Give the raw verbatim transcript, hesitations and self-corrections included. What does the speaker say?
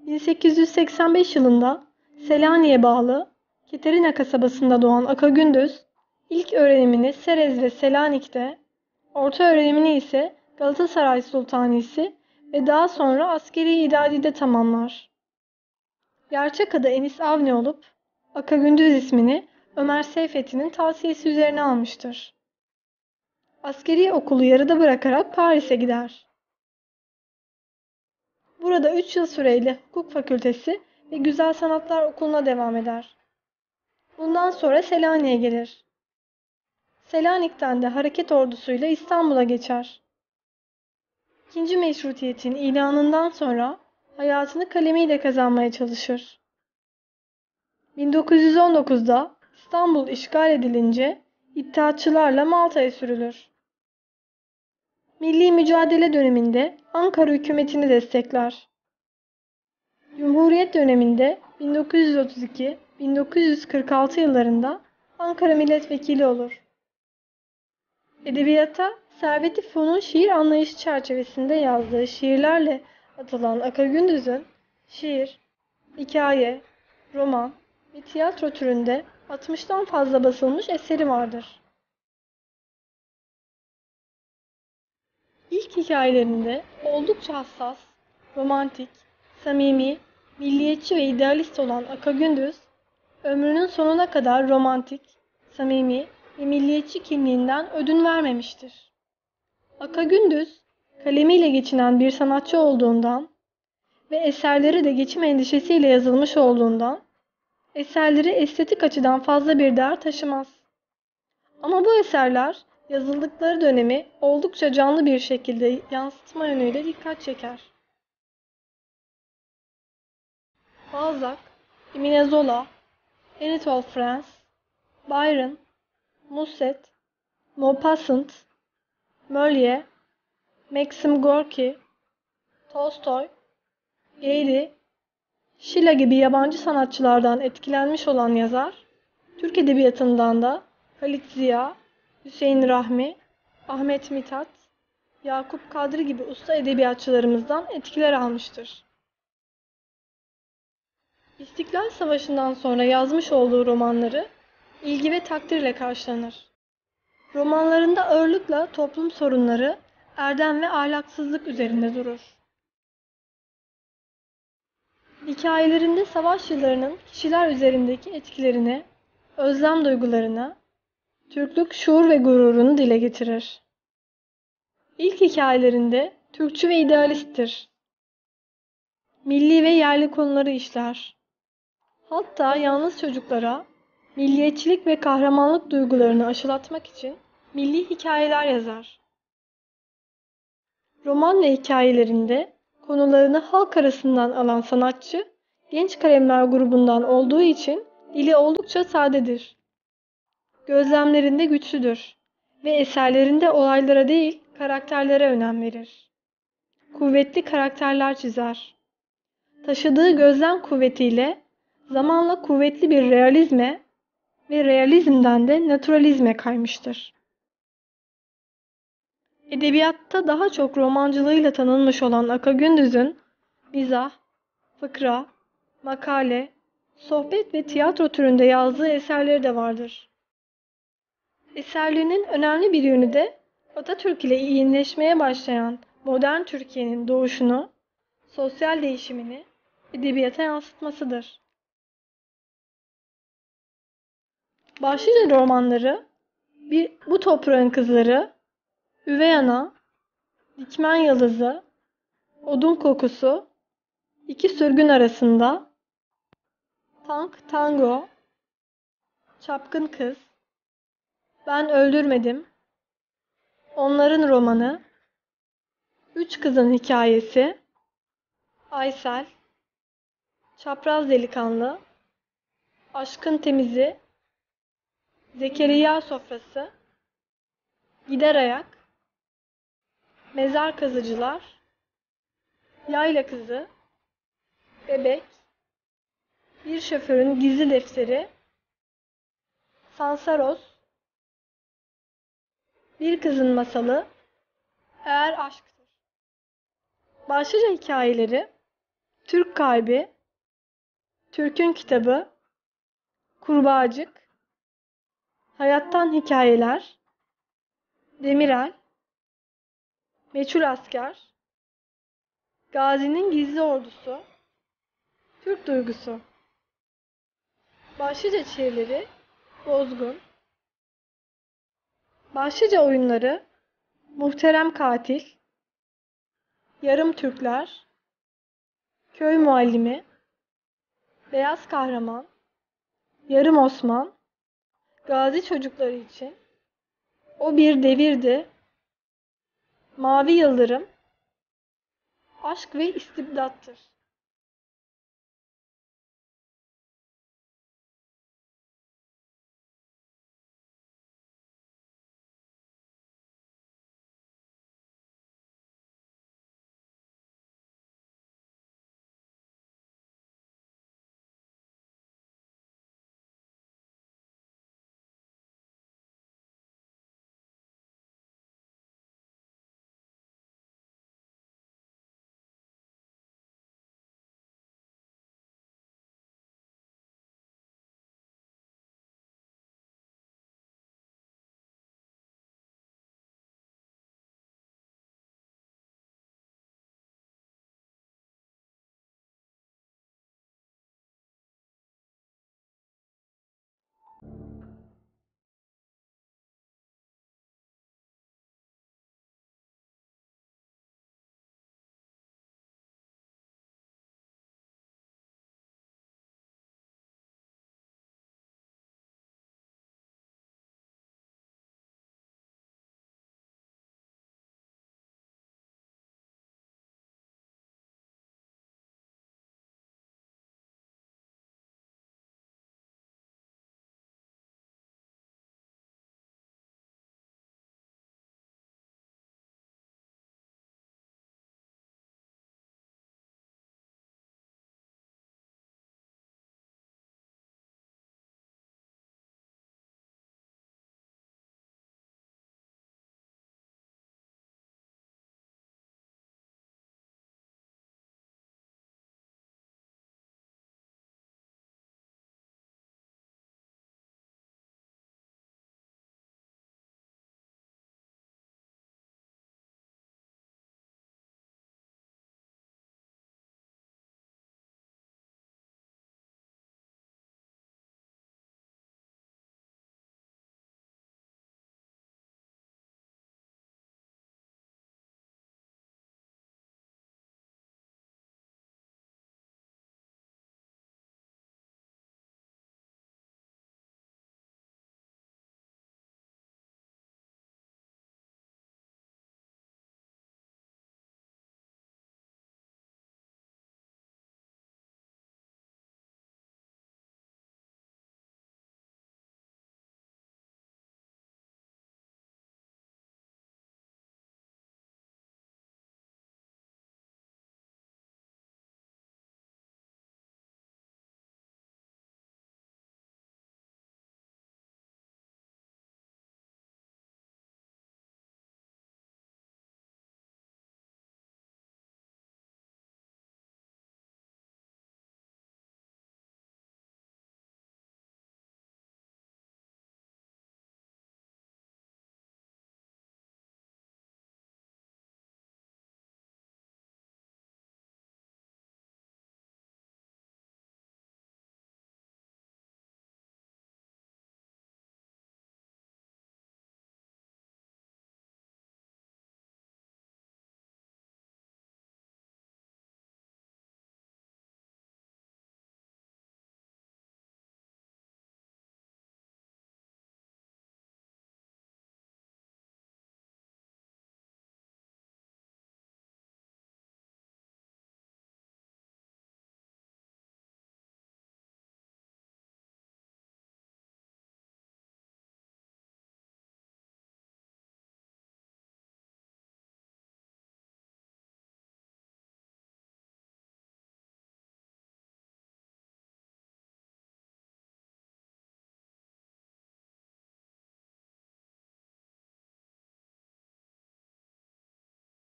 bin sekiz yüz seksen beş yılında Selanik'e bağlı Keterina kasabasında doğan Aka Gündüz, ilk öğrenimini Serez ve Selanik'te, orta öğrenimini ise Galatasaray Sultanisi ve daha sonra askeri idadide tamamlar. Gerçek adı Enis Avni olup, Aka Gündüz ismini Ömer Seyfettin'in tavsiyesi üzerine almıştır. Askeri okulu yarıda bırakarak Paris'e gider. Burada üç yıl süreyle hukuk fakültesi ve güzel sanatlar okuluna devam eder. Bundan sonra Selanik'e gelir. Selanik'ten de hareket ordusuyla İstanbul'a geçer. İkinci Meşrutiyet'in ilanından sonra hayatını kalemiyle kazanmaya çalışır. bin dokuz yüz on dokuzda İstanbul işgal edilince İttihatçılarla Malta'ya sürülür. Milli mücadele döneminde Ankara hükümetini destekler. Cumhuriyet döneminde bin dokuz yüz otuz iki - bin dokuz yüz kırk altı yıllarında Ankara milletvekili olur. Edebiyata Servet-i Fünun şiir anlayışı çerçevesinde yazdığı şiirlerle atılan Aka Gündüz'ün şiir, hikaye, roman ve tiyatro türünde altmıştan fazla basılmış eseri vardır. İlk hikayelerinde oldukça hassas, romantik, samimi, milliyetçi ve idealist olan Aka Gündüz, ömrünün sonuna kadar romantik, samimi ve milliyetçi kimliğinden ödün vermemiştir. Aka Gündüz, kalemiyle geçinen bir sanatçı olduğundan ve eserleri de geçim endişesiyle yazılmış olduğundan, eserleri estetik açıdan fazla bir değer taşımaz. Ama bu eserler, yazıldıkları dönemi oldukça canlı bir şekilde yansıtma yönüyle dikkat çeker. Balzac, Emile Zola, Anatole France, Byron, Musset, Maupassant, Molière, Maxim Gorki, Tolstoy, Geyri, Şila gibi yabancı sanatçılardan etkilenmiş olan yazar, Türk edebiyatından da Halit Ziya, Hüseyin Rahmi, Ahmet Mithat, Yakup Kadri gibi usta edebiyatçılarımızdan etkiler almıştır. İstiklal Savaşı'ndan sonra yazmış olduğu romanları ilgi ve takdirle karşılanır. Romanlarında ağırlıkla toplum sorunları, erdem ve ahlaksızlık üzerinde durur. Hikayelerinde savaş yıllarının kişiler üzerindeki etkilerini, özlem duygularını, Türklük şuur ve gururunu dile getirir. İlk hikayelerinde Türkçü ve idealisttir. Milli ve yerli konuları işler. Hatta yalnız çocuklara milliyetçilik ve kahramanlık duygularını aşılatmak için milli hikayeler yazar. Roman ve hikayelerinde konularını halk arasından alan sanatçı, genç kalemler grubundan olduğu için dili oldukça sadedir. Gözlemlerinde güçlüdür ve eserlerinde olaylara değil, karakterlere önem verir. Kuvvetli karakterler çizer. Taşıdığı gözlem kuvvetiyle zamanla kuvvetli bir realizme ve realizmden de naturalizme kaymıştır. Edebiyatta daha çok romancılığıyla tanınmış olan Aka Gündüz'ün mizah, fıkra, makale, sohbet ve tiyatro türünde yazdığı eserleri de vardır. Eserlerinin önemli bir yönü de Atatürk ile iyinleşmeye başlayan modern Türkiye'nin doğuşunu, sosyal değişimini edebiyata yansıtmasıdır. Başlıca romanları bir Bu Toprağın Kızları, Üvey Ana, Dikmen Yıldızı, Odun Kokusu, İki Sürgün Arasında, Tank Tango, Çapkın Kız, Ben Öldürmedim, Onların Romanı, Üç Kızın Hikayesi, Aysel, Çapraz Delikanlı, Aşkın Temizi, Zekeriya Sofrası, Gider Ayak, Mezar Kazıcılar, Yayla Kızı, Bebek, Bir Şoförün Gizli Defteri, Sansaros, Bir Kızın Masalı, Eğer Aşktır. Başlıca hikayeleri Türk Kalbi, Türk'ün Kitabı, Kurbağacık, Hayattan Hikayeler, Demirel, Meçhul Asker, Gazi'nin Gizli Ordusu, Türk Duygusu. Başlıca çevirileri Bozgun. Başlıca oyunları Muhterem Katil, Yarım Türkler, Köy Muallimi, Beyaz Kahraman, Yarım Osman, Gazi Çocukları için, O Bir Devirdi, Mavi Yıldırım, Aşk ve İstibdattır.